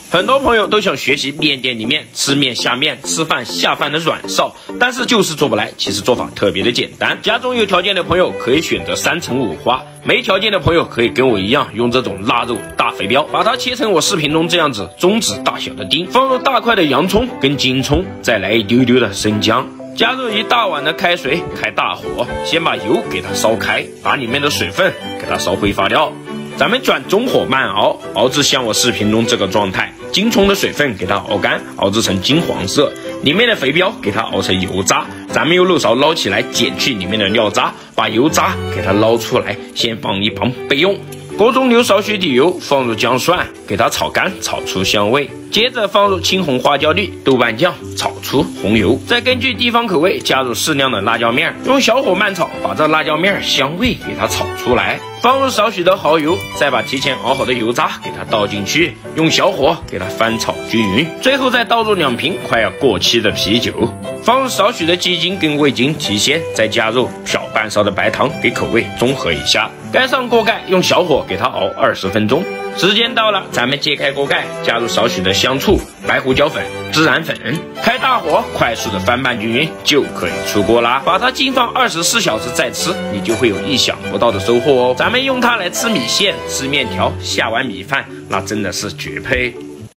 很多朋友都想学习面店里面吃面下面、吃饭下饭的软臊，但是就是做不来。其实做法特别的简单，家中有条件的朋友可以选择3层五花，没条件的朋友可以跟我一样用这种腊肉大肥膘，把它切成我视频中这样子中指大小的丁，放入大块的洋葱跟金葱，再来一丢丢的生姜。加入1大碗的开水，开大火，先把油给它烧开，把里面的水分给它烧挥发掉。咱们转中火慢熬，熬至像我视频中这个状态。金葱的水分给它熬干，熬制成金黄色，里面的肥膘给它熬成油渣。咱们用漏勺捞起来，剪去里面的料渣，把油渣给它捞出来，先放一旁备用。锅中留少许底油，放入姜蒜，给它炒干，炒出香味。接着放入青红花椒粒、豆瓣酱，炒出红油。再根据地方口味加入适量的辣椒面，用小火慢炒，把这辣椒面香味给它炒出来。放入少许的蚝油，再把提前熬好的油渣给它倒进去，用小火给它翻炒均匀。最后再倒入2瓶快要过期的啤酒，放入少许的鸡精跟味精提鲜，再加入漂半勺的白糖给口味中和一下。盖上锅盖，用小火给它熬20分钟。时间到了，咱们揭开锅盖，加入少许的香醋、白胡椒粉、孜然粉，开大火快速的翻拌均匀，就可以出锅啦。把它静放24小时再吃，你就会有意想不到的收获哦。咱们用它来吃米线、吃面条、下碗米饭，那真的是绝配。